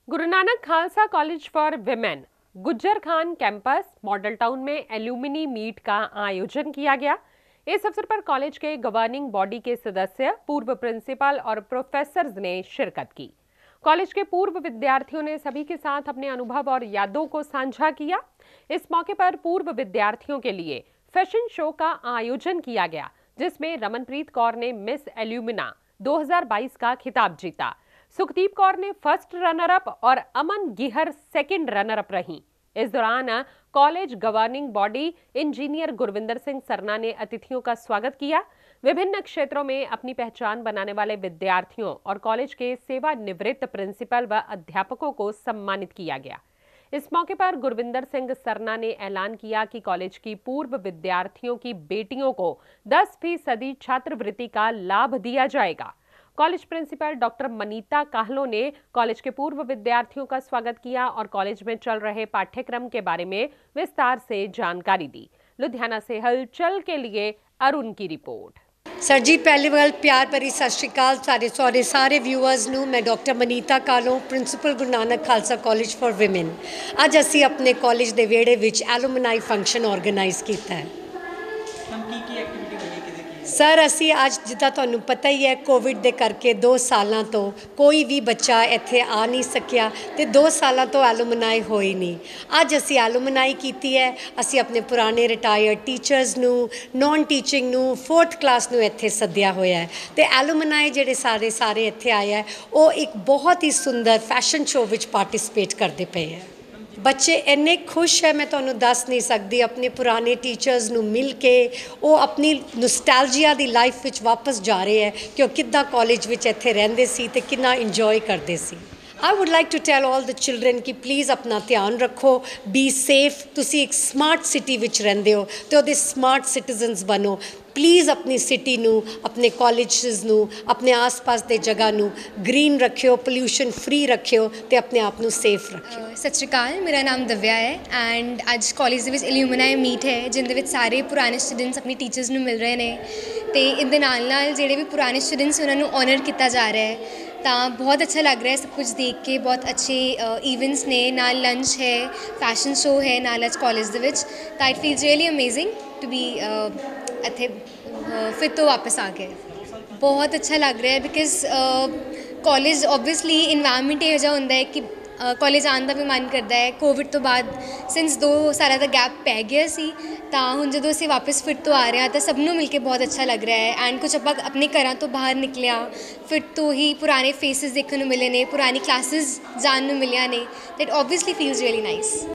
Guru Nanak Khalsa college for women Gujjar Khan campus model town में alumni meet का आयोजन किया गया। इस अवसर पर कॉलेज के गवर्निंग बॉडी के सदस्य, पूर्व प्रिंसिपल और प्रोफेसर्स ने शिरकत की। कॉलेज के पूर्व विद्यार्थियों ने सभी के साथ अपने अनुभव और यादों को साझा किया। इस मौके पर पूर्व विद्यार्थियों के लिए फैशन शो का आयोजन किया गया, जिसमें रमनप्रीत कौर ने मिस एल्यूमिना 2022 का खिताब जीता। सुखदीप कौर ने फर्स्ट रनर अप और Aman Gihar second runner up रहीं। इस दौरान college governing body engineer Gurvinder Singh Sarna ने अतिथियों का स्वागत किया। विभिन्न क्षेत्रों में अपनी पहचान बनाने वाले विद्यार्थियों और कॉलेज के सेवानिवृत्त प्रिंसिपल व अध्यापकों को सम्मानित किया गया। इस मौके पर गुरविंदर सिंह सरना ने ऐलान किया कि कॉलेज की पूर्व विद्यार्थियों की बेटियों को 10% छात्रवृत्ति का लाभ दिया जाएगा। College principal doctor Manita Kahlon ने कॉलेज के पूर्व विद्यार्थियों का स्वागत किया और कॉलेज में चल रहे पाठ्यक्रम के बारे में विस्तार से जानकारी दी। लुधियाना से हलचल के लिए अरुण की रिपोर्ट। सर जी, पहले वाल प्यार भरी सत श्री अकाल सारे व्यूअर्स नूं। मैं doctor Manita Kahlon, principal Guru Nanak Khalsa college for women. अज असी अपने कॉलेज के वेड़े विच एलुमनाई फंक्शन ऑर्गेनाइज किया है। सर असी अज जिदा तुहानू पता ही है, कोविड के करके 2 सालों तो कोई भी बच्चा इत्थे आ नहीं सकिया तो 2 सालों तो एलुमनाई होई नहीं। अज असी एलुमनाई की है। असी अपने पुराने रिटायर्ड टीचर्स नू, नॉन टीचिंग नू, 4th क्लास नू इत्थे सद्या होया है। तो एलुमनाई जिहड़े सारे इत्थे आए हैं, वो एक बहुत ही सुंदर फैशन शो विच पार्टिसिपेट करते पे हैं। बच्चे इन्ने खुश है, मैं तुहानू दस नहीं सकती। अपने पुराने टीचर्स नू मिल के वो अपनी नोस्टैल्जिया दी लाइफ विच वापस जा रहे हैं कि वो किद्दां कॉलेज विच इत्थे रहिंदे सी ते किन्ना इंजॉय करते सी। I would like to tell all the children कि प्लीज़ अपना ध्यान रखो, बी सेफ। तुसी एक स्मार्ट सिटी विच रहिंदे हो तो उहदे स्मार्ट सिटीजनस बनो। प्लीज़ अपनी सिटी नू, अपने कॉलेजेस नू, अपने आस पास दे जगह नू ग्रीन रखियो, पोल्यूशन फ्री रखियो ते अपने आप नू सेफ रखियो। सत श्री अकाल, मेरा नाम दिव्या है एंड अज कॉलेज दे विच एल्यूमिनाई मीट है, जिंदे विच सारे पुराने स्टूडेंट्स अपनी टीचर्स नू मिल रहे हैं ते इहदे नाल नाल जिहड़े भी पुराने स्टूडेंट्स उन्हां नू ऑनर किया जा रहा है। तो बहुत अच्छा लग रहा है सब कुछ देख के। बहुत अच्छे इवेंट्स ने, नाल लंच है, फैशन शो है नाल अज कॉलेज दे विच। तो it feels really amazing to be इत्थे फिर तो वापस आ गए। बहुत अच्छा लग रहा है बिकॉज कॉलेज ऑब्वियसली इन्वायरमेंट यह जिहा हुंदा है कि कॉलेज आने का भी मन करता है। कोविड तो बाद सिंस 2 साल का गैप पै गया सी, तो हुण जदों असीं वापस फिर तो आ रहे हैं तो सबनों मिलके बहुत अच्छा लग रहा है। एंड कुछ ਆਪਾਂ अपने घरों तो बाहर निकलिया, फिर तो ही पुराने फेसिस देखने को मिले ने, पुरानी क्लासेस जानने को मिलिया ने। That obviously feels really nice.